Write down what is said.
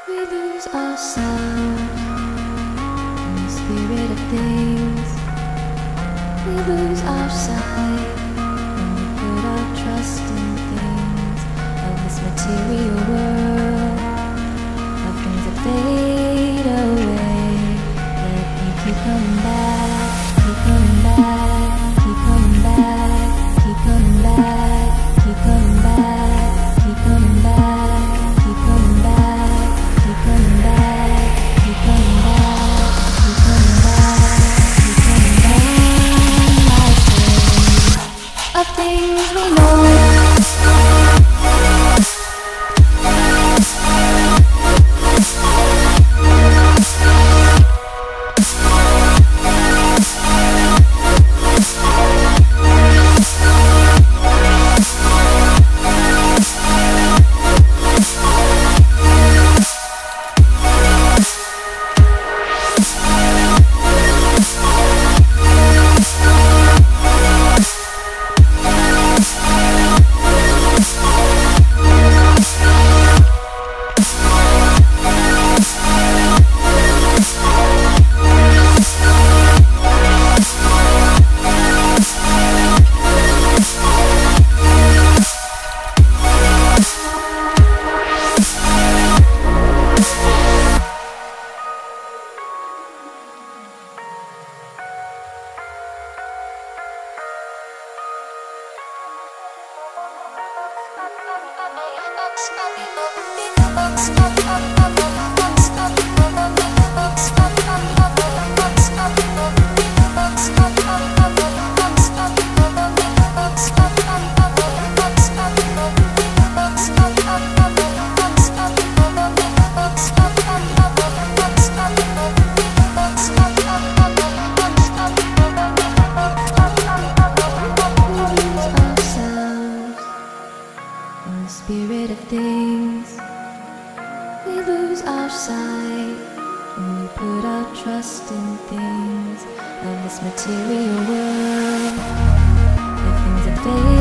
We lose ourselves in the spirit of things. We lose our sight when we put our trust in things of this material world, of things that fade away. Yet you keep coming back, keep coming back, keep coming back, keep coming back, keep coming back, keep coming back, keep coming back. Keep coming back, keep coming back, keep coming back, keep coming back, like of things we know. Spirit of things, we lose our sight when we put our trust in things of this material world, the things that fade.